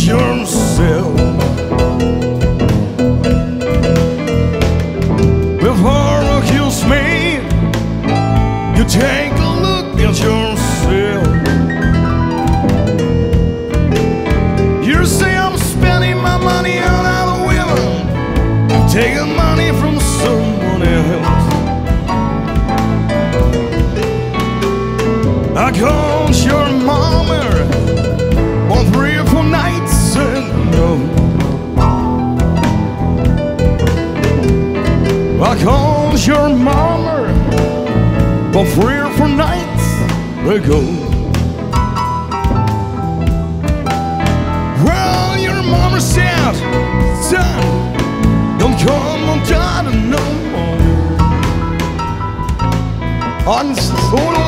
yourself. Before you accuse me, you take a look at yourself. You say I'm spending my money on other women, taking money from someone else. I called your mama on 3 or 4 nights ago. I called your mama on 3 or 4 nights ago. Well, your mama said, son, don't come on down no more. On solo.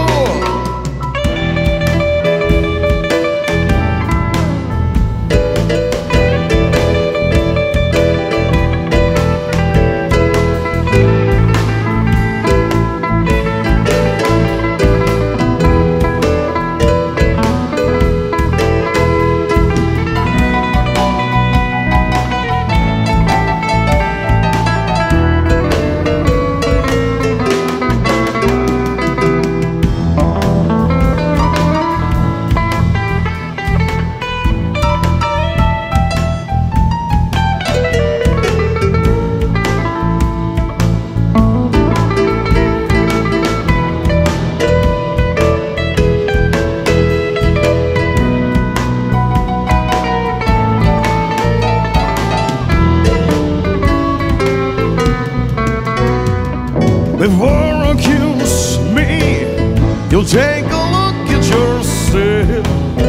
Before you accuse me, you'll take a look at yourself.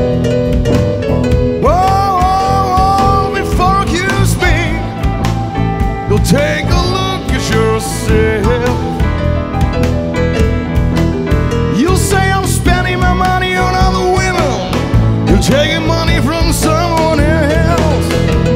Whoa, before you accuse me, you'll take a look at yourself. You say I'm spending my money on other women, you're taking money from someone else.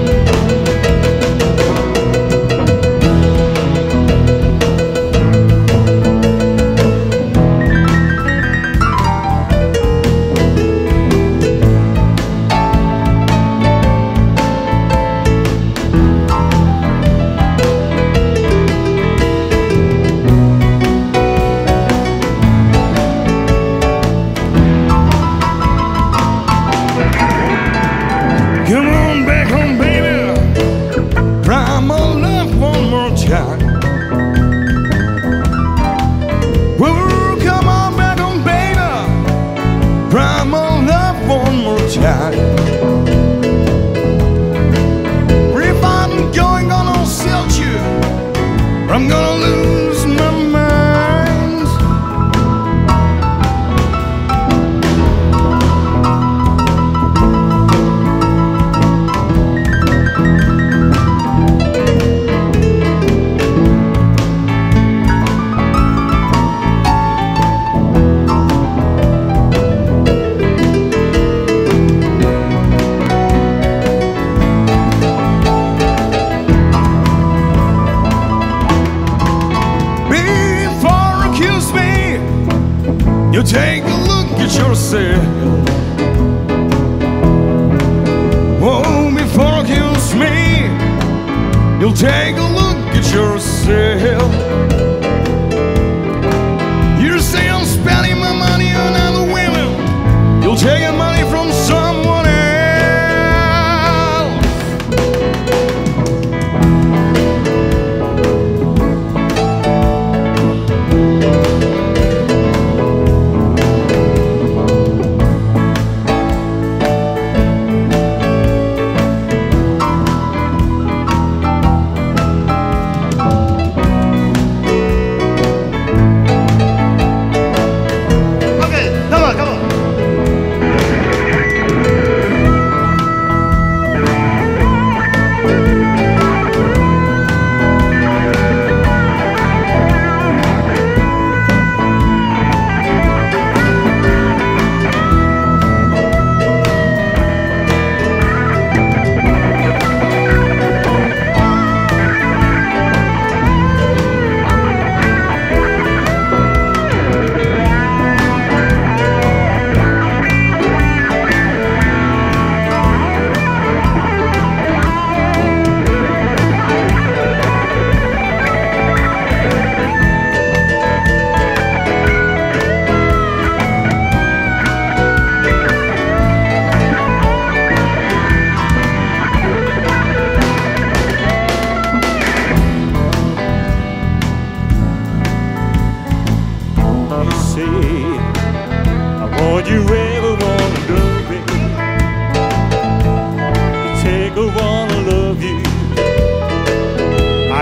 Come on back home, baby. Try my love one more time. Whoa, come on back home, baby. Try my love one more time. If I'm gonna silt you, I'm gonna lose my mind. You take a look at yourself. Oh, before you accuse me, you'll take a look at yourself. You say I'm spending my money on other women, you'll take money from someone else.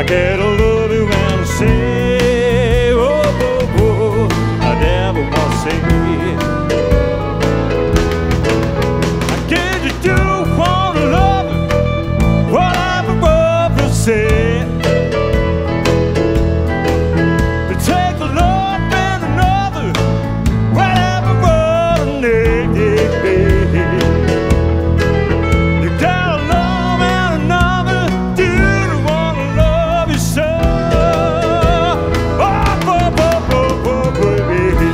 gotta love you and say, oh, oh, oh, I never want to say. I can't do for love what I'm above to say. To take a love and another, whatever one day. You gotta love and another, do you wanna love you so? Oh, oh, oh, oh, oh, baby.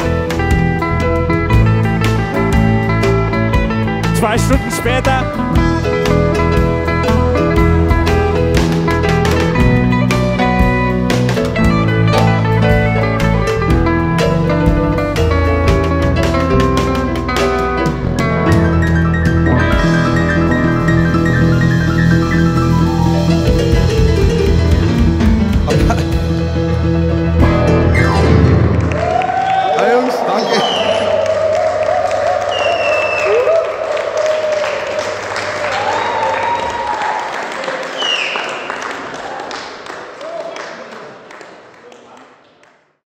Zwei Stunden später